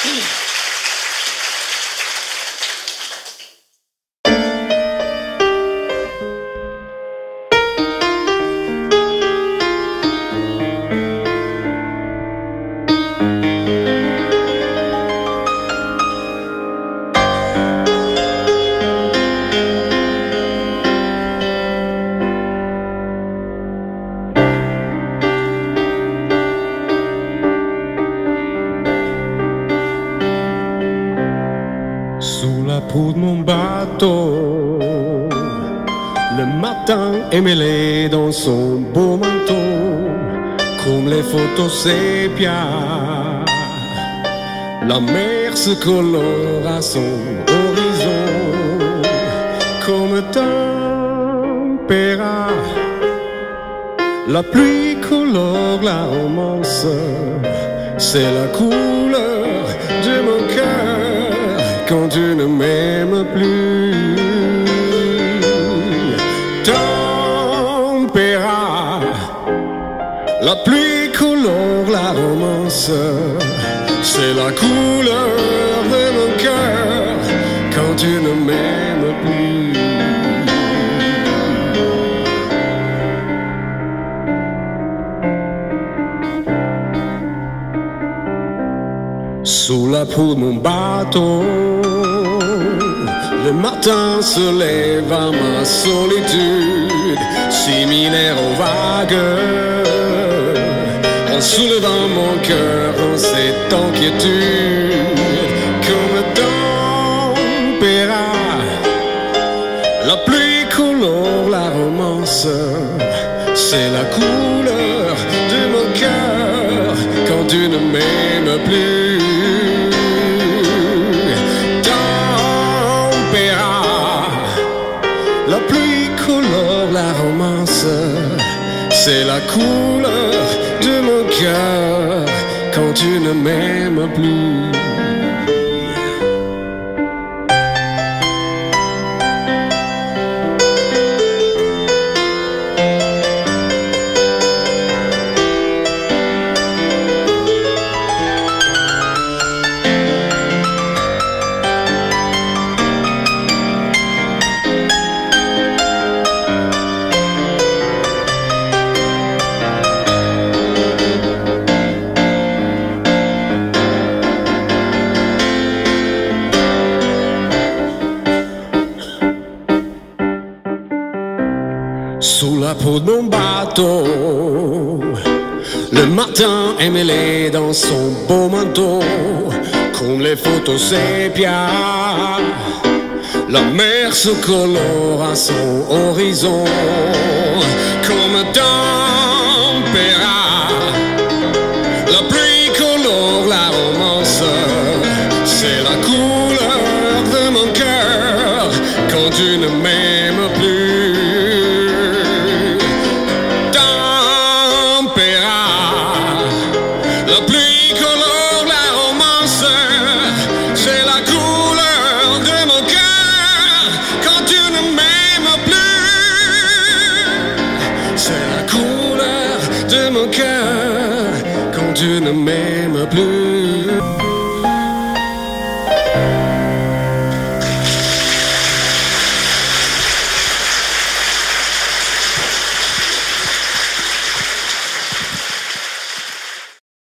Sous la proue de mon bateau, le matin est mêlé dans son beau manteau, comme les photos sépia. La mer se colore à son horizon, comme tempéra. La pluie colore la romance, c'est la couleur de mon cœur. Quand tu ne m'aimes plus, tempéra. La pluie colore la romance, c'est la couleur de mon cœur. Quand tu ne m'aimes plus. Sous la proue de mon bateau, le matin se lève à ma solitude, similaire aux vagues, en soulevant mon cœur en cette inquiétude, comme tempéra. La pluie colore la romance, c'est la couleur de mon cœur. Quand tu ne m'aimes plus, la pluie colore la romance, c'est la couleur de mon cœur. Quand tu ne m'aimes plus. Sous la proue de mon bateau, le matin est mêlé dans son beau manteau, comme les photos sépia. La mer se colore à son horizon, comme tempéra. La pluie colore la romance, c'est la couleur de mon cœur. Quand tu ne m'aimes plus, la pluie colore la romance, c'est la couleur de mon cœur. Quand tu ne m'aimes plus, c'est la couleur de mon cœur. Quand tu ne m'aimes plus.